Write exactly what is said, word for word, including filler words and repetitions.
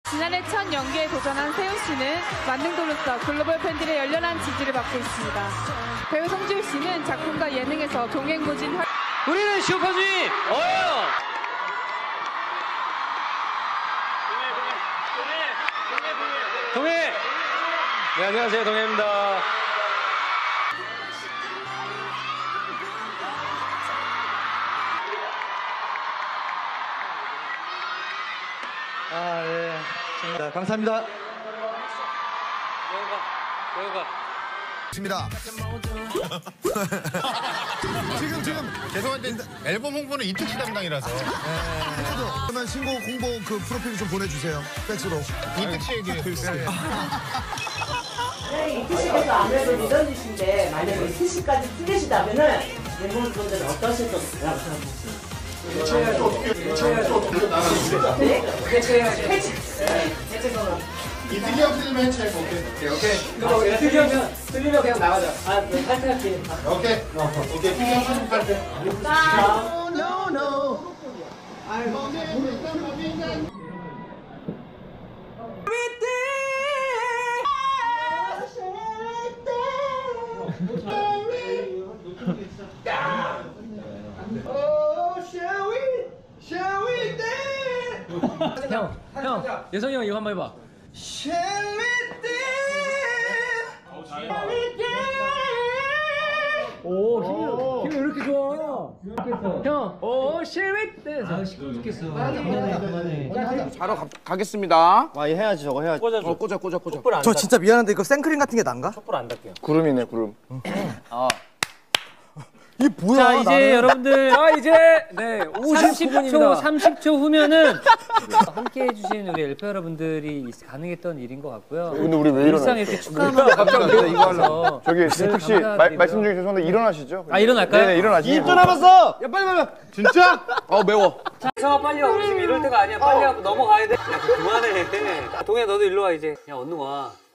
지난해 첫 연기에 도전한 세훈 씨는 만능도로서 글로벌 팬들의 열렬한 지지를 받고 있습니다. 배우 송지효 씨는 작품과 예능에서 동행무진 활... 우리는 슈퍼주의! 어요! 동해! 네, 안녕하세요. 동해입니다. 아, 네. 자, 감사합니다. 여우가, 여우가. 입니다. 지금 지금 죄송한데 앨범 홍보는 이특 씨 담당이라서. 네. 그러면 신곡 홍보 그 프로필 좀 보내주세요. 팩스로. 이특 씨에게. 네, 이특 씨께서 아무래도 리더이신데 만약에 이특 씨까지 틀리시다면은 멤버분들은 어떠실 거라고 생각하세요? 해체해야지 어떻게 해체해야지 어떻게 나가는 네? 해체해야지. 해체. 해체서는. 이특이 형 틀리면 해체해. 오케이. 오케이. 그럼 이특이 형은 틀리면 그냥 나가자. 아, 네, 탈퇴할게. 오케이. 오케이. 이특이 형 사진 탈퇴. No, no, no. 형, 형, 예성이 형 이거 한번 해봐. 오, 힘이, 힘이 왜 이렇게 좋아? 형, 오, 쉐윗! 아, 시끄러 죽겠어. 자러 가, 가겠습니다. 아, 이 해야지, 저거 해야지. 꽂아줘. 어, 꽂아 꽂아 꽂아. 촛불 안 저 닦- 진짜 미안한데 이거 생크림 같은 게 난가? 촛불 안 닦게요. 구름이네, 구름. 아. 이게 뭐야? 자, 이제 나는... 여러분들, 아, 이제, 네, 삼십 초, 삼십 초 후면은 함께 해주신 우리 엘피 여러분들이 가능했던 일인 것 같고요. 근데 우리 왜 일상 일어나요? 이렇게 축하하면 갑자기 이거 하려고. 저기 이특 씨 말, 말씀 중에 죄송한데 일어나시죠? 아, 일어날까요? 네네, 일어나시죠. 이십 초 남았어! 야, 빨리 빨리. 진짜? 어 매워. 성아 빨리 와. 우리 지금 이럴 때가 아니야. 빨리 하고 넘어가야 돼. 야, 그만해. 동해 너도 일로 와 이제. 야, 얼른 와.